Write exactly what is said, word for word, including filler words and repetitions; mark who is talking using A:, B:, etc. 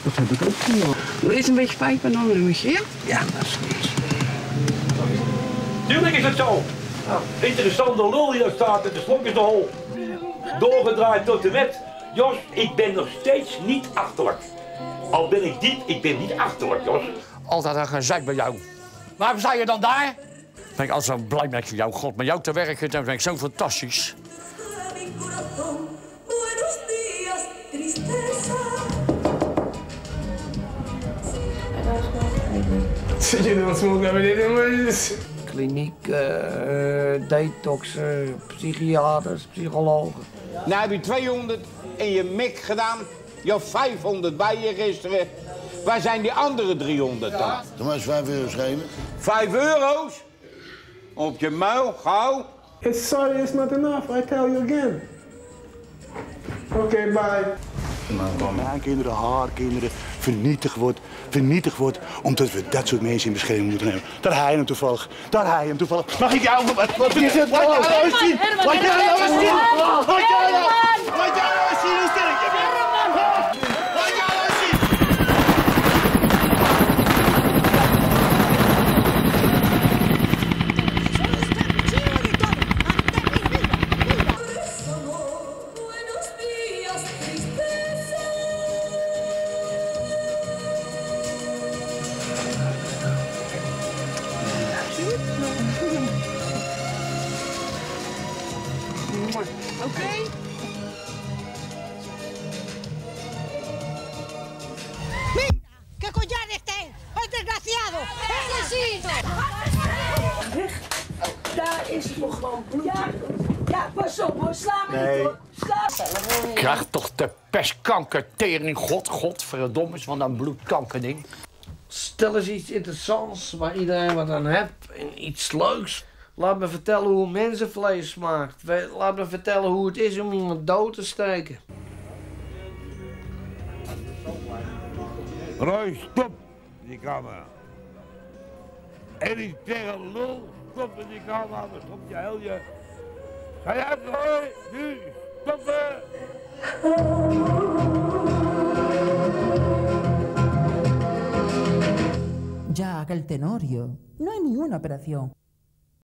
A: Dat heb ik ook gedaan.
B: Eerst een beetje pijpen en dan een roesje, ja?
A: Ja, dat is goed.
C: Tuurlijk is het zo. Interessante lul die daar staat en de slok is de hol. Doorgedraaid tot de wet. Jos, ik ben nog steeds niet achterlijk. Al ben ik diep, ik ben niet achterlijk, Jos.
D: Altijd een gezeik bij jou. Waarom sta je dan daar? Ik ben altijd zo blij met jou, God. Met jou te werken, dat vind ik zo fantastisch.
A: You don't smoke every day. Kliniek, uh, detoxen, psychiaters, psychologen.
E: Nou heb je tweehonderd in je mik gedaan. Je had vijfhonderd bij je gisteren. Waar zijn die andere driehonderd dan?
F: Dan maar eens vijf euro schrijven.
E: Vijf euro's? Op je muil, gauw.
G: It's sorry, it's not enough. I tell you again. Oké, okay, bye.
F: Mijn kinderen, haar kinderen, vernietigd wordt, vernietigd wordt, omdat we dat soort mensen in bescherming moeten nemen. Daar hij hem toevallig, daar hij hem toevallig. Mag ik jou, wat, wat is het? Wat jij nou eens zien? Wat jij nou eens zien? Wat jij nou Wat jij nou eens zien? Hoe sterk je bent? Wat jij nou eens zien?
B: Oké. Okay.
H: Mira, qué collares ten, el desgraciado. Necesito.
I: Daar is nog gewoon bloed. Ja, ja, pas op hoor, sla me
E: Nee.
I: niet hoor. Sla.
D: Krijg toch de pestkanker, tering, god, godverdomme, van dat bloedkankerding.
A: Stel eens iets interessants waar iedereen wat aan heeft en iets leuks. Laat me vertellen hoe mensenvlees smaakt. Laat me vertellen hoe het is om iemand dood te steken.
C: Roy, stop in die camera. En ik tegen lul, stop in die camera, dan stop je heel je. Ga je uit, Roy, nu, stoppen!
J: Ya haga el tenorio. No hay ni una operación.